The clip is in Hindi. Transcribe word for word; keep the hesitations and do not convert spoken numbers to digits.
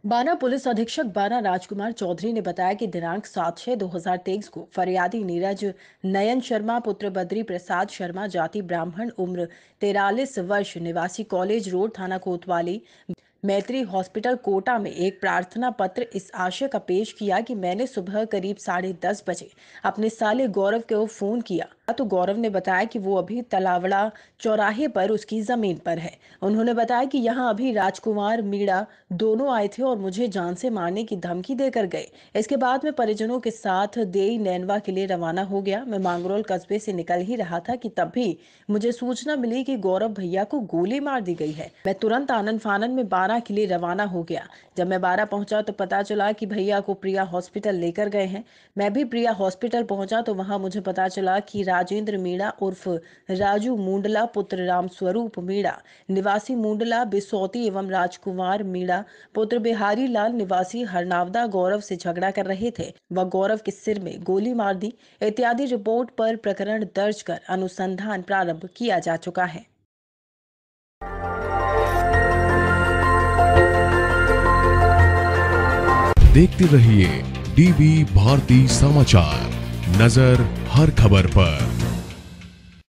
बाना पुलिस अधीक्षक बाना राजकुमार चौधरी ने बताया कि दिनांक सात छह दो हजार तेईस को फरियादी नीरज नयन शर्मा पुत्र बद्री प्रसाद शर्मा जाति ब्राह्मण उम्र तैतालीस वर्ष निवासी कॉलेज रोड थाना कोतवाली मैत्री हॉस्पिटल कोटा में एक प्रार्थना पत्र इस आशय का पेश किया कि मैंने सुबह करीब साढ़े दस बजे अपने साले गौरव को फोन किया तो गौरव ने बताया कि वो अभी तलावड़ा चौराहे पर उसकी जमीन पर है। उन्होंने बताया कि यहाँ अभी राजकुमार मीणा दोनों आए थे और मुझे जान से मारने की धमकी देकर गए। इसके बाद मैं परिजनों के साथ देई नैनवा के लिए रवाना हो गया। मैं मांगरोल कस्बे से निकल ही रहा था कि तब भी मुझे सूचना मिली कि गौरव भैया को गोली मार दी गई है। मैं तुरंत आनन फानन में बारह के लिए रवाना हो गया। जब मैं बारह पहुंचा तो पता चला कि भैया को प्रिया हॉस्पिटल लेकर गए हैं। मैं भी प्रिया हॉस्पिटल पहुंचा तो वहां मुझे पता चला कि राजेंद्र मीणा उर्फ राजू मुंडला पुत्र रामस्वरूप मीणा निवासी मुंडला बिसौती एवं राजकुमार मीणा पुत्र बिहारी लाल निवासी हरनावदा गौरव से झगड़ा कर रहे थे व गौरव के सिर में गोली मार दी इत्यादि रिपोर्ट पर प्रकरण दर्ज कर अनुसंधान प्रारंभ किया जा चुका है। देखते रहिए डीवी भारती समाचार, नजर हर खबर पर।